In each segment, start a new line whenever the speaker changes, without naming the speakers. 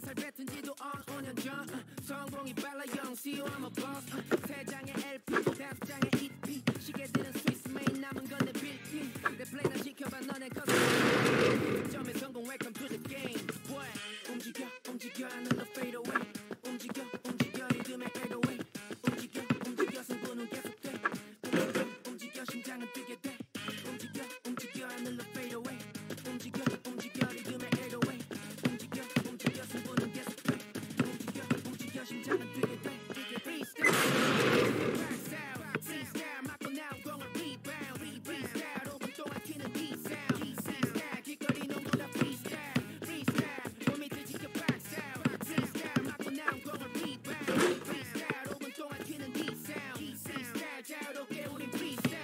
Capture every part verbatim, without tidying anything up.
살 뱉은 지도 on 오 년 전 성공이 빨라 영 see you I'm a boss 세 장의 엘피 다섯 장의 이피 시계들은 스위스 메인 남은 건 내 빌딩 내 플레이 난 지켜봐 너네 거슬 점에 성공 welcome to the game boy 움직여 움직여 I know no fade away 움직여 움직여 리듬에 fade away 움직여 움직여 승부는 계속돼 움직여 움직여 심장은 뛰게 돼 움직여 움직여 I know no fade away 움직여 움직여 리듬에 fade away 움직여 움직여 승부는 계속돼 움직여 움직여 심장은 뛰게 돼 freestyle freestyle freestyle 맞고 나온 공을 rebound freestyle 오 분 동안 튀는 이 sound freestyle 길거리 농구다 freestyle freestyle 몸이 뒤지켜 backstyle freestyle 맞고 나온 공을 rebound freestyle 오 분 동안 튀는 이 sound freestyle 자유롭게 우린 freestyle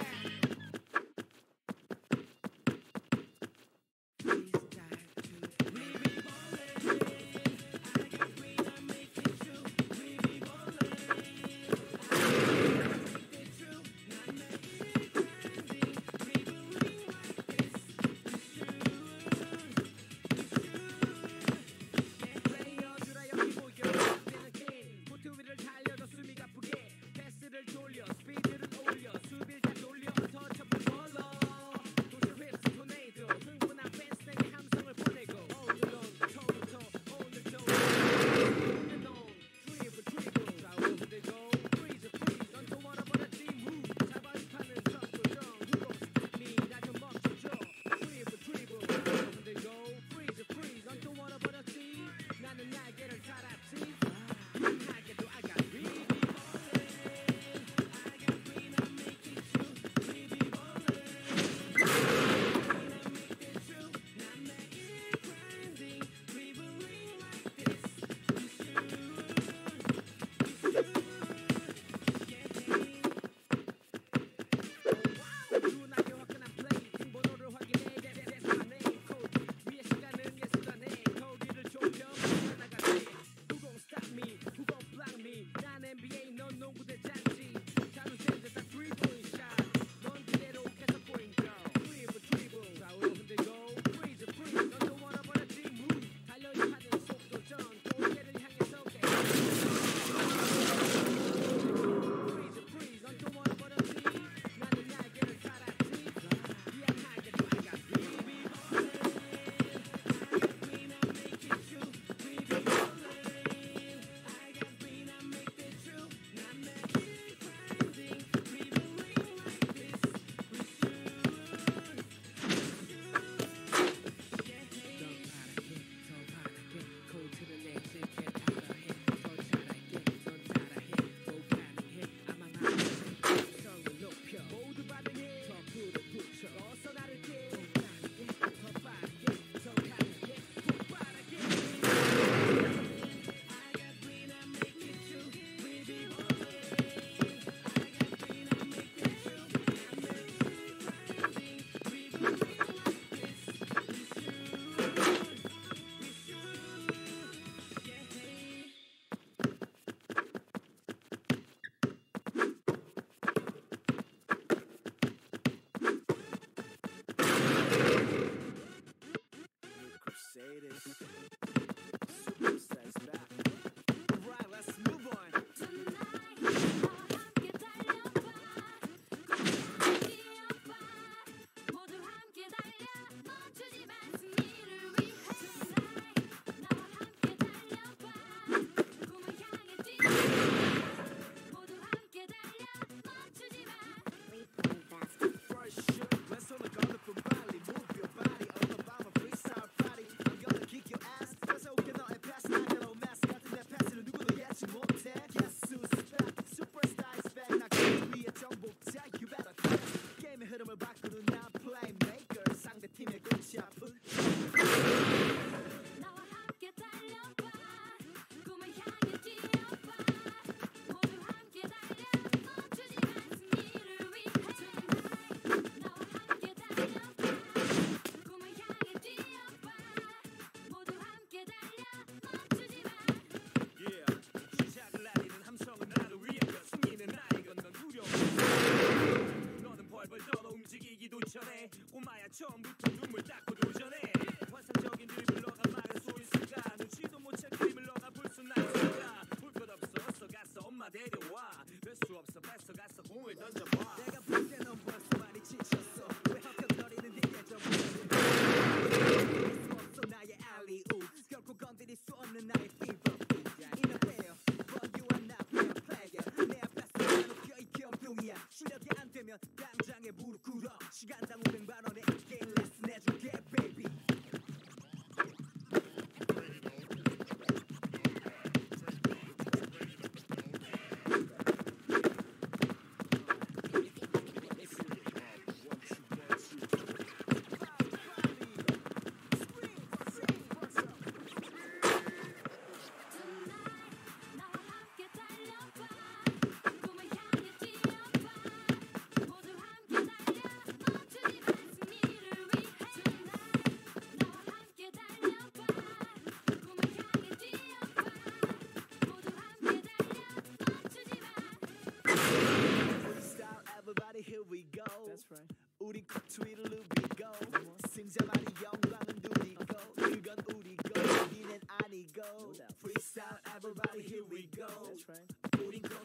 꼬마야 처음부터 눈물 닦고 도전해 환상적인 드리블러가 막을 수 있을까 눈치도 못 챌 그림을 우린 victory를 누리고 승자만이 영광은 누리고 그건 우리고 니넨 아니고 freestyle everybody here we go 우린